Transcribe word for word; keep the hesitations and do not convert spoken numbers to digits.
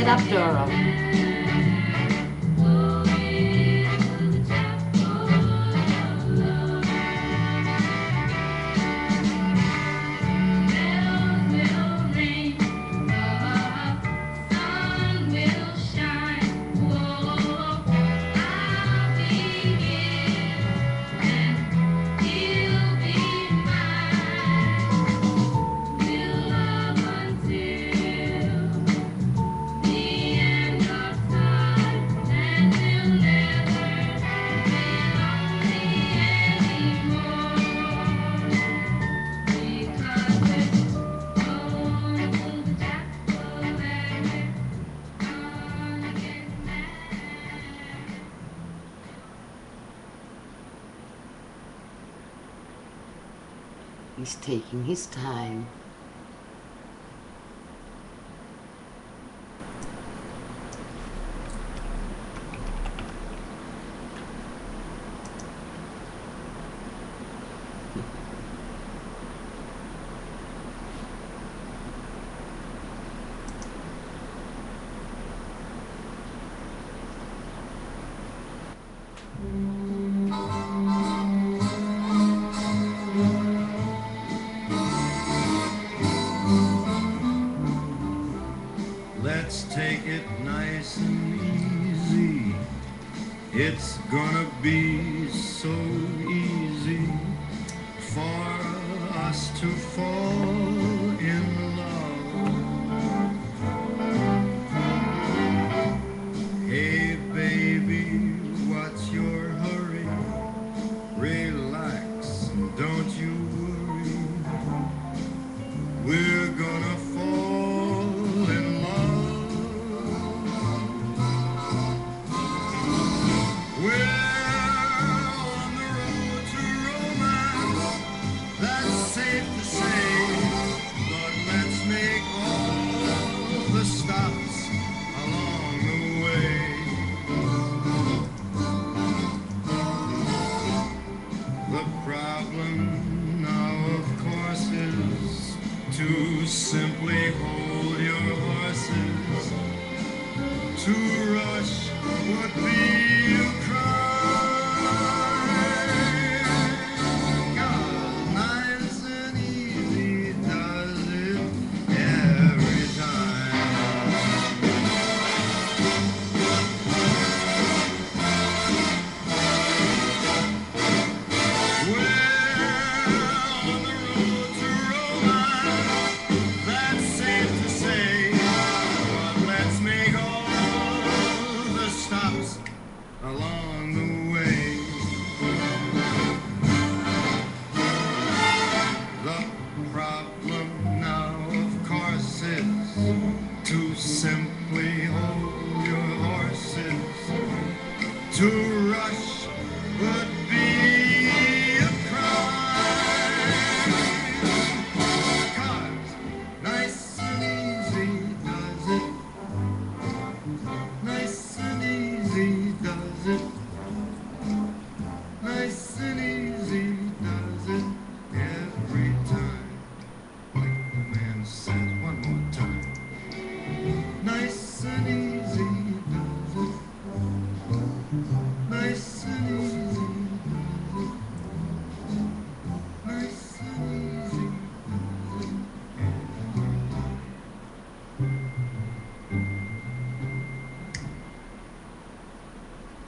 Get up, Durham. He's taking his time. Let's take it nice and easy. It's gonna be so easy for us to fall in love. Hey baby, what's your hurry? Relax, don't you worry. We're gonna fall in love. We're on the road to romance, that's safe to say. But let's make all the stops along the way. The problem now, of course, is to simply hold your horses. To rush would be